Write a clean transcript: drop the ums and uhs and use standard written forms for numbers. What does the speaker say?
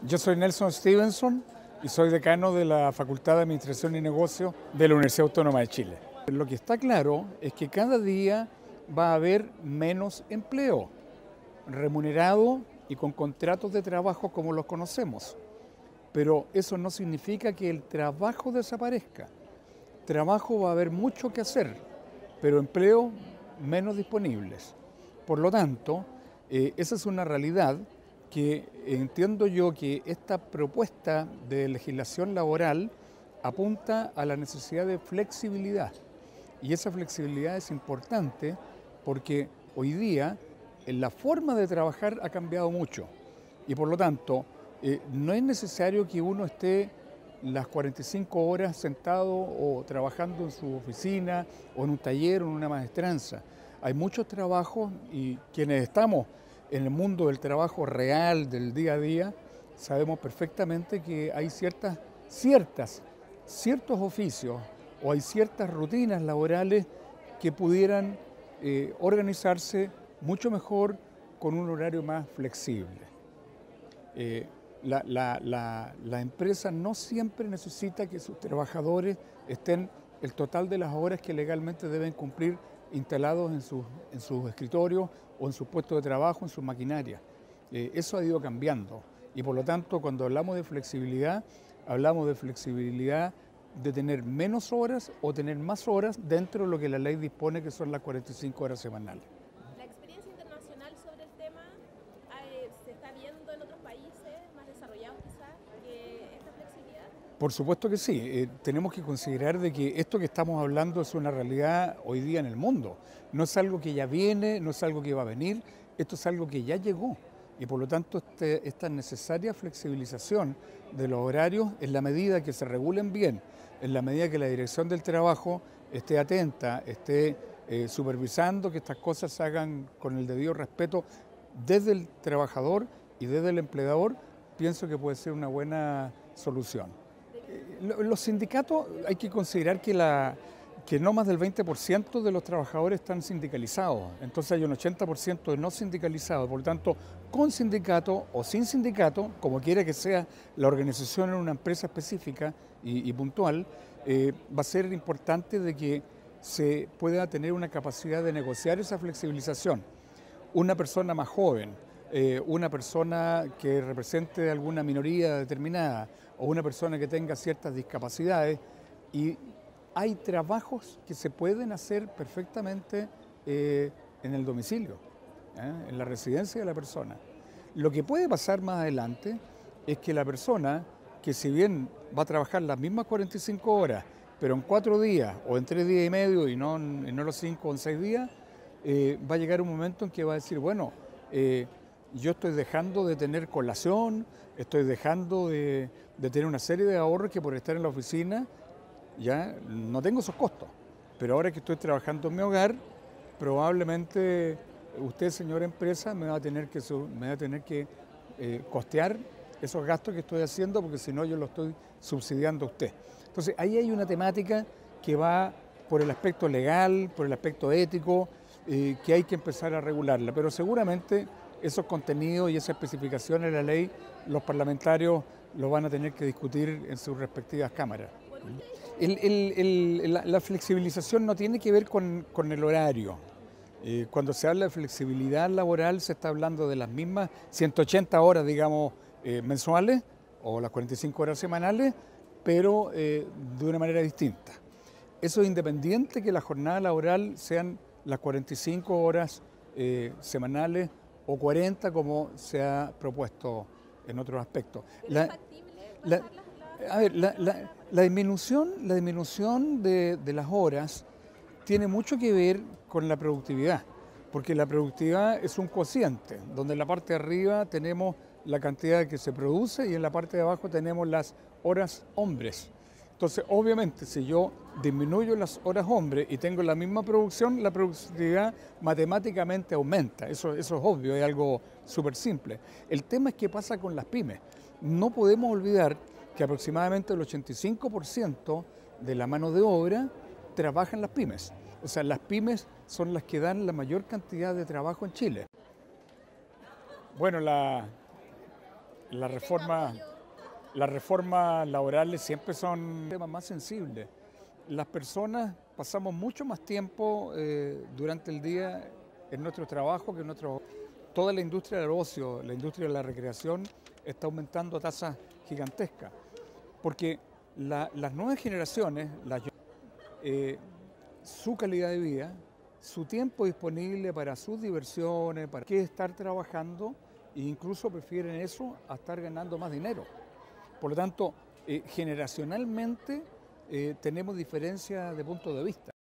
Yo soy Nelson Stevenson y soy decano de la Facultad de Administración y Negocios de la Universidad Autónoma de Chile. Lo que está claro es que cada día va a haber menos empleo remunerado y con contratos de trabajo como los conocemos. Pero eso no significa que el trabajo desaparezca. Trabajo va a haber mucho que hacer, pero empleo menos disponibles. Por lo tanto, esa es una realidad que entiendo yo que esta propuesta de legislación laboral apunta a la necesidad de flexibilidad. Y esa flexibilidad es importante porque hoy día la forma de trabajar ha cambiado mucho y por lo tanto no es necesario que uno esté las 45 horas sentado o trabajando en su oficina o en un taller o en una maestranza. Hay muchos trabajos y quienes estamos en el mundo del trabajo real, del día a día, sabemos perfectamente que hay ciertos oficios o hay ciertas rutinas laborales que pudieran organizarse mucho mejor con un horario más flexible. La empresa no siempre necesita que sus trabajadores estén el total de las horas que legalmente deben cumplir instalados en sus escritorios o en sus puestos de trabajo, en sus maquinarias. Eso ha ido cambiando y por lo tanto cuando hablamos de flexibilidad de tener menos horas o tener más horas dentro de lo que la ley dispone que son las 45 horas semanales. ¿La experiencia internacional sobre el tema se está viendo en otros países más desarrollados quizás que esta flexibilidad? Por supuesto que sí, tenemos que considerar de que esto que estamos hablando es una realidad hoy día en el mundo. No es algo que ya viene, no es algo que va a venir, esto es algo que ya llegó. Y por lo tanto esta necesaria flexibilización de los horarios en la medida que se regulen bien, en la medida que la Dirección del Trabajo esté atenta, esté supervisando que estas cosas se hagan con el debido respeto desde el trabajador y desde el empleador, pienso que puede ser una buena solución. Los sindicatos, hay que considerar que no más del 20% de los trabajadores están sindicalizados, entonces hay un 80% de no sindicalizados, por lo tanto, con sindicato o sin sindicato, como quiera que sea la organización en una empresa específica y puntual, va a ser importante de que se pueda tener una capacidad de negociar esa flexibilización. Una persona más joven, una persona que represente alguna minoría determinada o una persona que tenga ciertas discapacidades y hay trabajos que se pueden hacer perfectamente en el domicilio, en la residencia de la persona. Lo que puede pasar más adelante es que la persona, que si bien va a trabajar las mismas 45 horas, pero en 4 días o en 3 días y medio y no los 5 o en 6 días, va a llegar un momento en que va a decir, bueno, yo estoy dejando de tener colación, estoy dejando de tener una serie de ahorros que por estar en la oficina ya no tengo esos costos, pero ahora que estoy trabajando en mi hogar, probablemente usted, señora empresa, me va a tener que costear esos gastos que estoy haciendo porque si no yo lo estoy subsidiando a usted. Entonces ahí hay una temática que va por el aspecto legal, por el aspecto ético, que hay que empezar a regularla, pero seguramente esos contenidos y esas especificaciones de la ley los parlamentarios los van a tener que discutir en sus respectivas cámaras. La flexibilización no tiene que ver con el horario. Cuando se habla de flexibilidad laboral se está hablando de las mismas 180 horas, digamos, mensuales o las 45 horas semanales, pero de una manera distinta. Eso es independiente que la jornada laboral sean las 45 horas semanales o 40 como se ha propuesto en otros aspectos. ¿Es factible La disminución de las horas tiene mucho que ver con la productividad, porque la productividad es un cociente, donde en la parte de arriba tenemos la cantidad que se produce y en la parte de abajo tenemos las horas hombres. Entonces, obviamente, si yo disminuyo las horas hombres y tengo la misma producción, la productividad matemáticamente aumenta. Eso es obvio, es algo súper simple. El tema es qué pasa con las pymes. No podemos olvidar que aproximadamente el 85% de la mano de obra trabaja en las pymes. O sea, las pymes son las que dan la mayor cantidad de trabajo en Chile. Bueno, Las que tenga reformas, apoyo. las reformas laborales siempre son temas más sensibles. Las personas pasamos mucho más tiempo durante el día en nuestro trabajo que en nuestro... Toda la industria del ocio, la industria de la recreación está aumentando a tasas gigantescas, porque las nuevas generaciones, su calidad de vida, su tiempo disponible para sus diversiones, para que estar trabajando, e incluso prefieren eso a estar ganando más dinero. Por lo tanto, generacionalmente tenemos diferencias de punto de vista.